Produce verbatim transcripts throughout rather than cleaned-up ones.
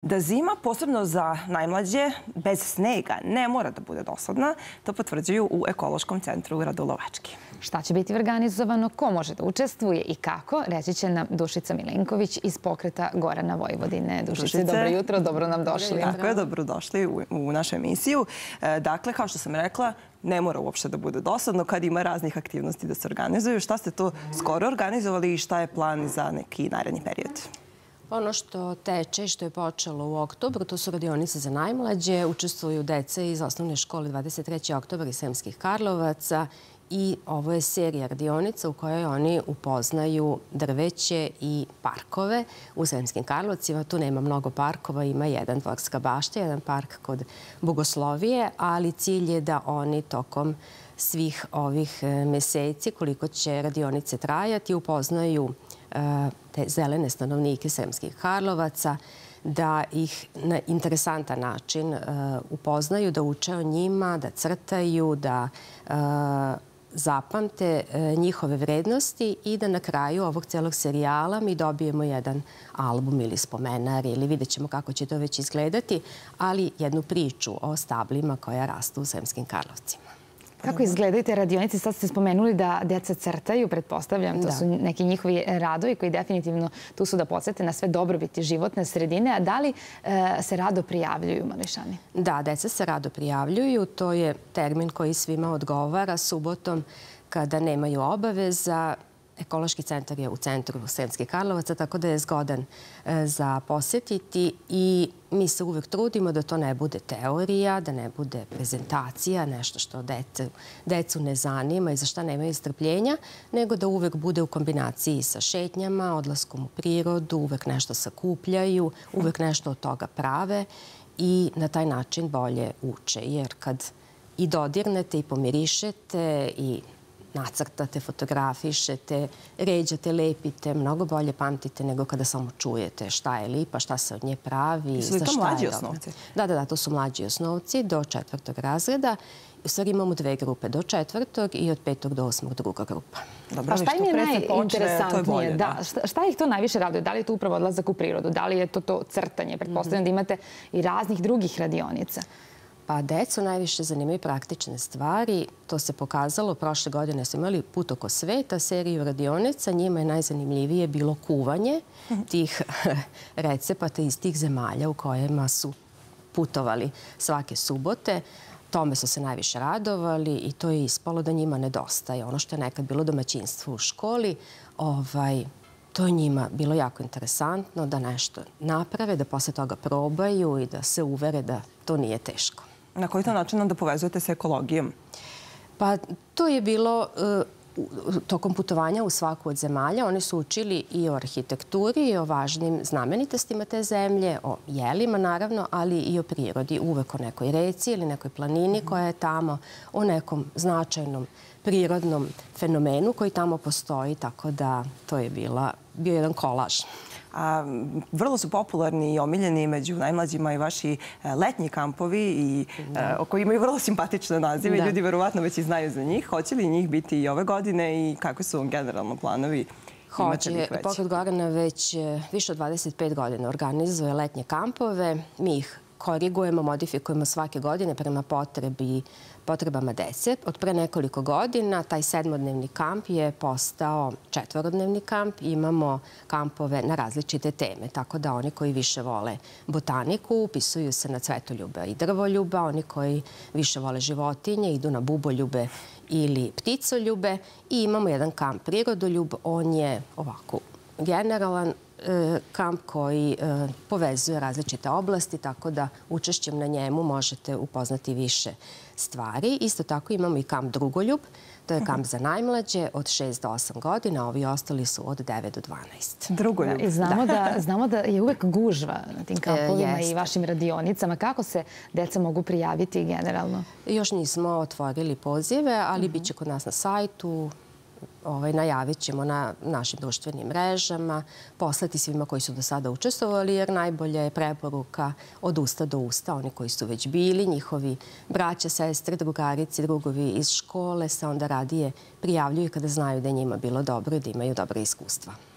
Da zima, posebno za najmlađe, bez snega ne mora da bude dosadna, to potvrđuju u Ekološkom centru Radulovački. Šta će biti organizovano, ko može da učestvuje i kako, reći će nam Dušica Milenković iz pokreta Gorana Vojvodine. Dušice, dobro jutro, dobro nam došli. Tako je, dobrodošli u, u našu emisiju. Dakle, kao što sam rekla, ne mora uopšte da bude dosadno kad ima raznih aktivnosti da se organizuju. Šta ste to skoro organizovali i šta je plan za neki naredni period? Ono što teče i što je počelo u oktobru, to su radionice za najmlađe. Učestvuju dece iz osnovne škole dvadeset treći oktobar iz Sremskih Karlovaca i ovo je serija radionica u kojoj oni upoznaju drveće i parkove u Sremskim Karlovcima. Tu nema mnogo parkova, ima jedan Dvorska bašta, jedan park kod Bogoslovije, ali cilj je da oni tokom svih ovih meseci, koliko će radionice trajati, upoznaju te zelene stanovnike Sremskih Karlovaca, da ih na interesantan način upoznaju, da uče o njima, da crtaju, da zapamte njihove vrednosti i da na kraju ovog celog serijala mi dobijemo jedan album ili spomenar ili vidjet ćemo kako će to već izgledati, ali jednu priču o stablima koja rastu u Sremskim Karlovcima. Kako izgledaju te radionice? Sad ste spomenuli da deca crtaju, pretpostavljam. To su neki njihovi radovi koji definitivno tu su da podsjete na sve dobrobiti životne sredine. A da li se rado prijavljuju mališani? Da, deca se rado prijavljuju. To je termin koji svima odgovara subotom kada nemaju obaveza. Ekološki centar je u centru Sremskih Karlovaca, tako da je zgodan za posjetiti i mi se uvek trudimo da to ne bude teorija, da ne bude prezentacija, nešto što decu ne zanima i za šta nemaju strpljenja, nego da uvek bude u kombinaciji sa šetnjama, odlaskom u prirodu, uvek nešto sakupljaju, uvek nešto od toga prave i na taj način bolje uče. Jer kad i dodirnete i pomirišete i nacrtate, fotografišete, ređate, lepite, mnogo bolje pamtite nego kada samo čujete šta je lipa, šta se od nje pravi. Su li to mlađi osnovci? Da, da, da, to su mlađi osnovci do četvrtog razreda. U stvari imamo dve grupe, do četvrtog i od petog do osmog druga grupa. A šta im je najinteresantnije? Šta ih to najviše raduje? Da li je to upravo odlazak u prirodu? Da li je to to crtanje? Pretpostavljam da imate i raznih drugih radionica. Pa decu najviše zanimaju praktične stvari. To se pokazalo. Prošle godine smo imali Put oko sveta, seriju radionica. Njima je najzanimljivije bilo kuvanje tih recepata iz tih zemalja u kojima su putovali svake subote. Tome su se najviše radovali i to je ispalo da njima nedostaje. Ono što je nekad bilo domaćinstvo u školi, to je njima bilo jako interesantno da nešto naprave, da posle toga probaju i da se uvere da to nije teško. Na koji to način onda povezujete sa ekologijom? Pa to je bilo tokom putovanja u svaku od zemalja. Oni su učili i o arhitekturi i o važnim znamenitostima te zemlje, o jelima naravno, ali i o prirodi. Uvek o nekoj reci ili nekoj planini koja je tamo, o nekom značajnom prirodnom fenomenu koji tamo postoji, tako da to je bio jedan kolaž. Vrlo su popularni i omiljeni među najmlađima i vaši letnji kampovi koji imaju vrlo simpatične nazive. Ljudi verovatno već i znaju za njih. Hoće li njih biti i ove godine i kako su generalno planovi? Hoće. Pokret Gorana već više od dvadeset pet godina organizuje letnje kampove. Mi ih korigujemo, modifikujemo svake godine prema potrebi potrebama dece. Od pre nekoliko godina taj sedmodnevni kamp je postao četvorodnevni kamp. Imamo kampove na različite teme, tako da oni koji više vole botaniku upisuju se na cvetoljuba i drvoljuba, oni koji više vole životinje idu na buboljube ili pticoljube i imamo jedan kamp prirodoljub. On je ovako generalan kamp koji povezuje različite oblasti, tako da učešćem na njemu možete upoznati više stvari. Isto tako imamo i kamp drugoljub. To je kamp za najmlađe od šest do osam godina, ovi ostali su od devet do dvanaest. Drugoljub. Znamo da je uvek gužva na tim kampovima i vašim radionicama. Kako se deca mogu prijaviti generalno? Još nismo otvorili pozive, ali bit će kod nas na sajtu. Najavit ćemo na našim društvenim mrežama, poslati svima koji su do sada učestvovali, jer najbolja je preporuka od usta do usta. Oni koji su već bili, njihovi braća, sestre, drugarici, drugovi iz škole se onda radije prijavljuju kada znaju da je njima bilo dobro i da imaju dobre iskustva.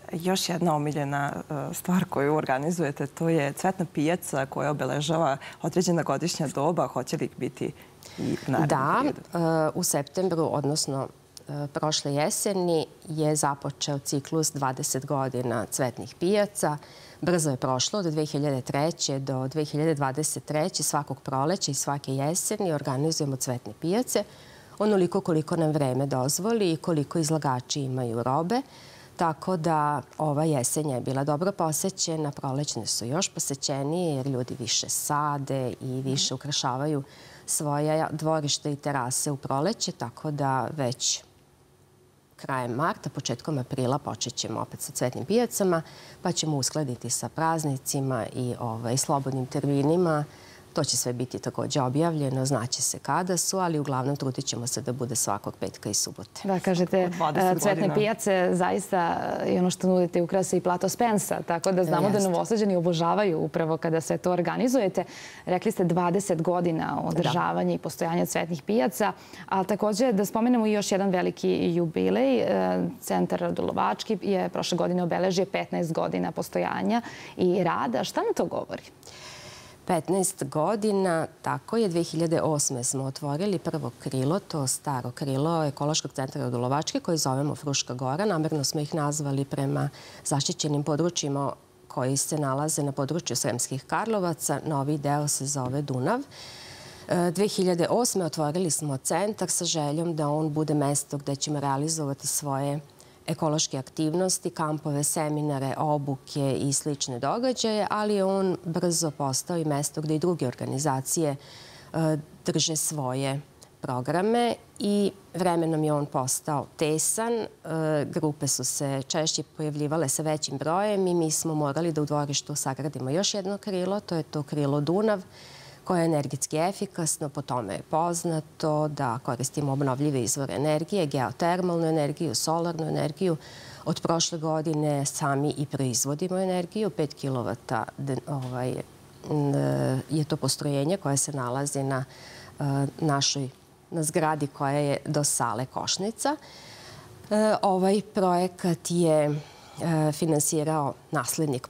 Još jedna omiljena stvar koju organizujete, to je cvetna pijaca koja obeležava određena godišnja doba. Hoće li biti i u narednom periodu? Da, u septembru, odnosno prošle jeseni, je započeo ciklus dvadeset godina cvetnih pijaca. Brzo je prošlo, od dve hiljade treće do dve hiljade dvadeset treće svakog proleća i svake jeseni organizujemo cvetne pijace onoliko koliko nam vreme dozvoli i koliko izlagači imaju robe. Tako da ova jesenja je bila dobro posećena, prolećne su još posećenije jer ljudi više sade i više ukrašavaju svoja dvorišta i terase u proleće, tako da već krajem marta, početkom aprila počet ćemo opet sa cvetnim pijacama, pa ćemo uskladiti sa praznicima i slobodnim terminima. To će sve biti također objavljeno, znaće se kada su, ali uglavnom trudit ćemo se da bude svakog petka i subote. Da, kažete, cvetne pijace zaista i ono što nudite ukrase i plato Spensa, tako da znamo da Novosađani obožavaju upravo kada sve to organizujete. Rekli ste dvadeset godina održavanja i postojanja cvetnih pijaca, a također da spomenemo i još jedan veliki jubilej. Centar Radulovački je prošle godine obeležio petnaest godina postojanja i rada. Šta nam to govori? petnaest godina, tako je. dve hiljade osme smo otvorili prvo krilo, to staro krilo Ekološkog centra Radulovački, koji zovemo Fruška Gora. Namerno smo ih nazvali prema zaštićenim područjima koji se nalaze na području Sremskih Karlovaca. Novi deo se zove Dunav. dve hiljade osme otvorili smo centar sa željom da on bude mesto gde ćemo realizovati svoje ekološke aktivnosti, kampove, seminare, obuke i slične događaje, ali je on brzo postao i mesto gde i druge organizacije drže svoje programe i vremenom je on postao tesan. Grupe su se češće pojavljivale sa većim brojem i mi smo morali da u dvorištu sagradimo još jedno krilo, to je to krilo Dunav, koje je energetski efikasno, po tome je poznato da koristimo obnovljive izvore energije, geotermalnu energiju, solarnu energiju. Od prošle godine sami i proizvodimo energiju. pet kilovata je to postrojenje koje se nalazi na našoj zgradi koja je do sale Košnica. Ovaj projekat je finansirao naslednik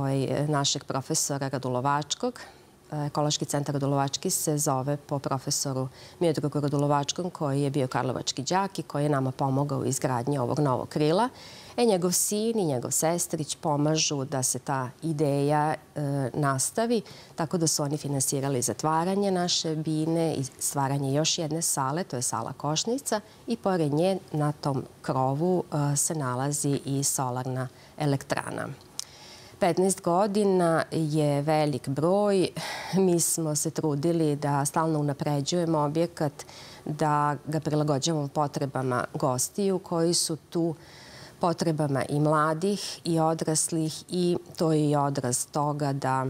našeg profesora Radulovačkog. Ekološki centar Radulovački se zove po profesoru Miodragu Radulovačkom, koji je bio karlovački đak i koji je nama pomogao u izgradnji ovog novog krila. E, njegov sin i njegov sestrić pomažu da se ta ideja nastavi, tako da su oni finansirali zatvaranje naše bine i stvaranje još jedne sale, to je sala Košnica, i pored nje na tom krovu se nalazi i solarna elektrana. petnaest godina je velik broj. Mi smo se trudili da stalno unapređujemo objekat, da ga prilagođavamo potrebama gostiju koji su tu, potrebama i mladih i odraslih, i to je i odraz toga da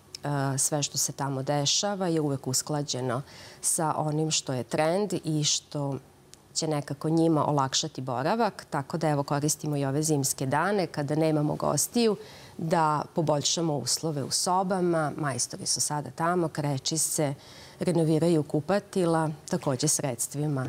sve što se tamo dešava je uvek usklađeno sa onim što je trend i što će nekako njima olakšati boravak. Tako da evo koristimo i ove zimske dane kada nemamo gostiju da poboljšamo uslove u sobama. Majstori su sada tamo, kreči se, renoviraju kupatila, također sredstvima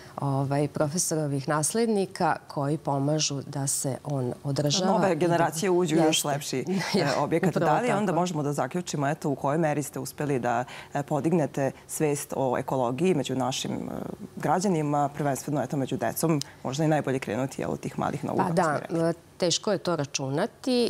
profesorovih naslednika koji pomažu da se on održava. Nove generacije uđu u još lepši objekat. Da li onda možemo da zaključimo u kojoj meri ste uspeli da podignete svest o ekologiji među našim građanima, prvenstveno među decom? Možda i najbolje krenuti od tih malih nogu. Pa da, teško je to računati,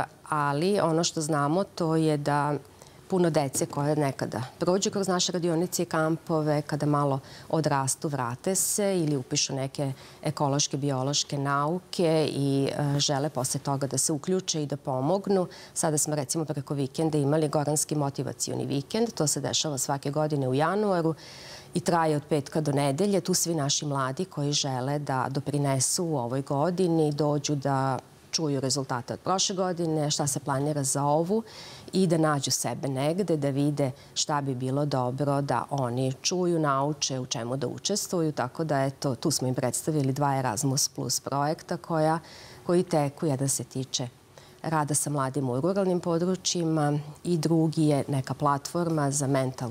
ali ono što znamo to je da puno dece koje nekada prođu kroz naše radionice i kampove, kada malo odrastu, vrate se ili upišu neke ekološke, biološke nauke i žele posle toga da se uključe i da pomognu. Sada smo recimo preko vikenda imali Goranski motivacioni vikend. To se dešava svake godine u januaru i traje od petka do nedelje. Tu svi naši mladi koji žele da doprinesu u ovoj godini, dođu da čuju rezultate od prošle godine, šta se planira za ovu i da nađu sebe negde, da vide šta bi bilo dobro da oni čuju, nauče, u čemu da učestvuju. Tako da, eto, tu smo im predstavili dva Erasmus plus projekta koji teku. Jedan se tiče rada sa mladima u ruralnim područjima i drugi je neka platforma za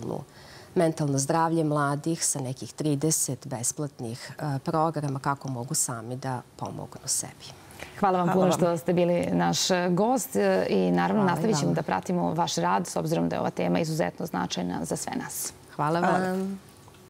mentalno zdravlje mladih sa nekih trideset besplatnih programa kako mogu sami da pomognu sebi. Hvala vam puno što ste bili naš gost i naravno nastavit ćemo da pratimo vaš rad s obzirom da je ova tema izuzetno značajna za sve nas. Hvala vam.